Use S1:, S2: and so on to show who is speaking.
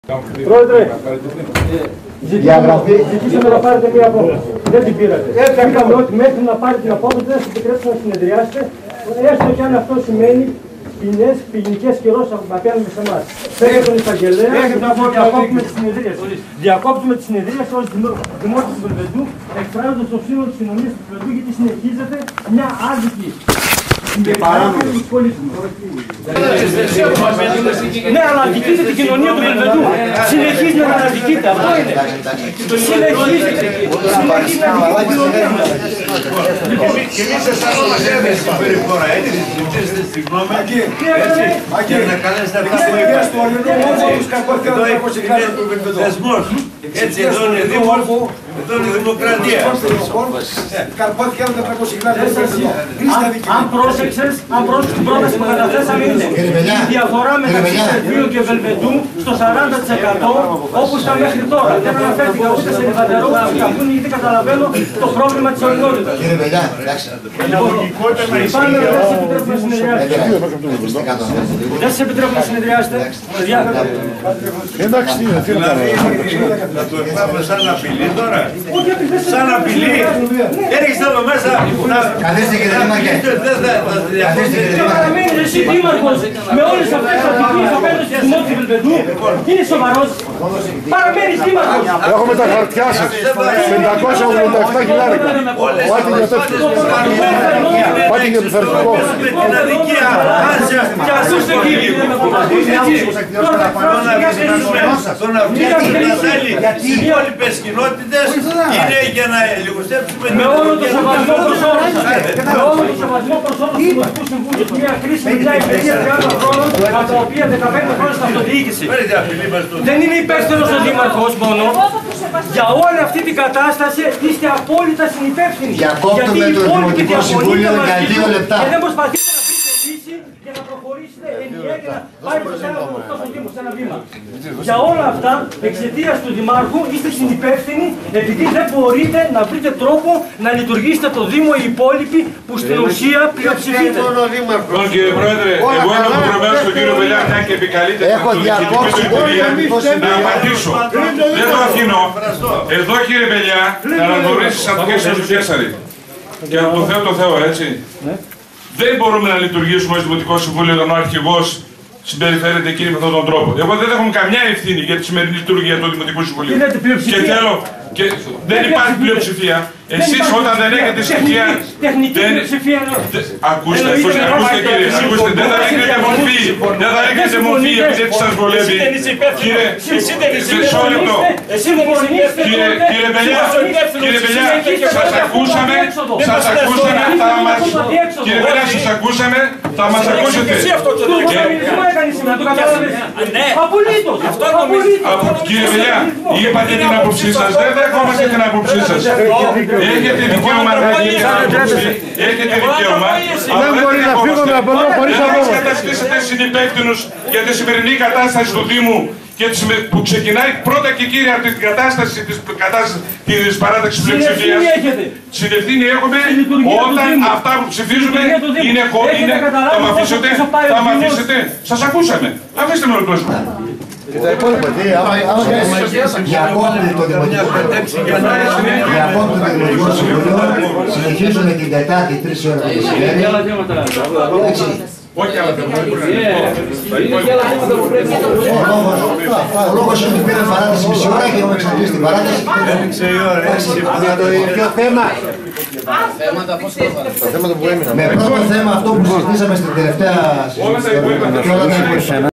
S1: Πρόεδρε, ζητήσαμε να πάρετε μία απόφαση. Δεν την πήρατε. Είπαμε ότι μέχρι να πάρετε την απόφαση δεν θα σας επιτρέψετε να συνεδριάσετε, έστω και αν αυτό σημαίνει ποινές, ποινικές κυρώσεις απέναντι σε εμάς. Φέρετε τον εισαγγελέα και να διακόπτουμε τη συνεδρίαση. Διακόπτουμε τη συνεδρίαση ως δημότης του Βελβεντού, εκφράζοντας το σύνολο της κοινωνίας του Βελβεντού, γιατί συνεχίζεται μια άδικη συμπεριφορά του πολίτη. Ναι, αλλά αδικείται την κοινωνία του Βελβεντού. Συνεχίζει να αδικείται. Αυτό είναι. Συνεχίζει να αδικείται την κοινωνία μας.
S2: Και εμείς αισθανόμαστε έμεση συμπεριφορά. Έτσι, ζητήσετε συγγνώμη. Και να καλέσετε αυτά που είπατε. Εδώ είναι θεσμός. Έτσι, εδώ είναι δήμορφο. Εδώ είναι δημοκρατία.
S3: Καρπάτια με τα 300.000.
S1: Αν πρόσεξες την πρόταση που καταθέσαμε είναι η διαφορά μεταξύ Σερβίου και Βελβεντού στο 40% όπως ήταν μέχρι τώρα. Δεν αναφέρθηκα ούτε σε λιβαντερό ούτε σε καπούν, γιατί καταλαβαίνω το πρόβλημα της ορεινότητας.
S3: Κύριε Βελιά, εντάξει.
S1: Λυπάμαι, δεν σας επιτρέπουμε να συνεδριάσετε. Δεν σας επιτρέπουμε να συνεδριάσετε.
S4: Εντάξει, τι να κάνουμε.
S2: Θα το πάμε σαν απειλή τώρα. Σαν απειλή. Έριξτε εδώ μέσα.
S3: Καθίστε κύριε Δήμαρχε.
S1: Και παραμένεις εσύ δήμαρχος με όλες αυτές τις ατυχίες απέναντι στους δημότες του Βελβεντού. Είναι σοβαρός. Παραμένεις δήμαρχος.
S4: Έχουμε τα χαρτιά σας. 587 χιλιάρικα. Πάτε για τέτοιο. Πάτε για επιθαρρυντικό.
S2: Την αδικία.
S1: Και ακούστε κύριε.
S2: Το να βγαίνει να θέλει οι υπόλοιπες κοινότητες είναι για να λιγοστέψουμε
S1: με όλο το σεβασμό προς όλους σας. Με όλο το σεβασμό προς όλους του Δημοτικού Συμβούλου. Μια κρίση μιλάει παιδιά 30 χρόνων, από τα οποία 15 χρόνια στην αυτοδιοίκηση. Δεν είναι υπεύθυνος ο Δήμαρχος μόνο. Για όλη αυτή την κατάσταση είστε απόλυτα συνυπεύθυνοι.
S3: Διακόπτουμε το Δημοτικό Συμβούλιο για 2 λεπτά.
S1: Και δεν προσπαθείτε να βρείτε λύση για να προχωρήσετε ενιαία και να πάει προς ένα δημοτικό στο Δήμο, σε ένα βήμα. Για όλα αυτά, εξαιτίας του Δημάρχου, είστε συνυπεύθυνοι επειδή δεν μπορείτε να βρείτε τρόπο να λειτουργήσετε το Δήμο οι υπόλοιποι που στην ουσία πλειοψηφείτε.
S5: Λοιπόν κύριε Πρόεδρε, εγώ είμαι υποχρεωμένος στον κύριο Βελιά, μια και επικαλείται
S3: Έχω διακόψει
S5: να απαντήσω. Δεν το αφήνω. Εδώ κύριε Βελιά, να αναγνωρίσεις από και στο Κέσσαρη. Και από το Θεό το Θεό, έτσι. Δεν μπορούμε να λειτουργήσουμε ως Δημοτικό Συμβούλιο όταν ο αρχηγός συμπεριφέρεται εκείνη με αυτόν τον τρόπο. Εγώ δεν έχω καμιά ευθύνη για τη σημερινή λειτουργία του Δημοτικού Συμβουλίου. Και θέλω. Και δεν υπάρχει πλειοψηφία. Εσείς όταν δεν έχετε στοιχεία.
S1: Τεχνική πλειοψηφία.
S5: Ακούστε κύριε, ακούστε. Δεν θα ρίχνετε μορφή. Δεν θα ρίχνετε μορφή επειδή έτσι σας βολεύει. Κύριε, μισό λεπτό. Κύριε Βελιά, σας ακούσαμε. Κύριε Βελιά, σας ακούσαμε. Θα μας ακούσετε. Κύριε Βελιά, είπατε την άποψή σας. Δεν δεχόμαστε την άποψή σας. Έχετε δικαίωμα να πείτε την άποψη. Έχετε δικαίωμα.
S4: Δεν μπορεί να φύγουμε από εδώ χωρίς
S5: να
S4: απόφαση.
S5: Δεν καταστήσετε συνυπεύθυνους για τη σημερινή κατάσταση του Δήμου που ξεκινάει πρώτα και κύρια από την κατάσταση της παράταξης πλειοψηφίας. Συνευθύνη έχουμε όταν αυτά που ψηφίζουμε είναι χωρίς. Θα μ' αφήσετε. Σας ακούσαμε. Αφήστε με ολοκλώσω.
S3: Και τα υπόλοιπα, διακόπτει το Δημοτικό Συμβούλιο, συνεχίζουμε την Τετάρτη 3 ώρα το μεσημέρι.
S5: Όχι άλλα θέματα.
S3: Ο λόγος είναι ότι πήρε παράταση μισή ώρα και έχουμε εξαντλήσει την παράταση.
S4: Για το ίδιο θέμα. Με πρώτο θέμα αυτό που συζητήσαμε στην τελευταία συζήτηση.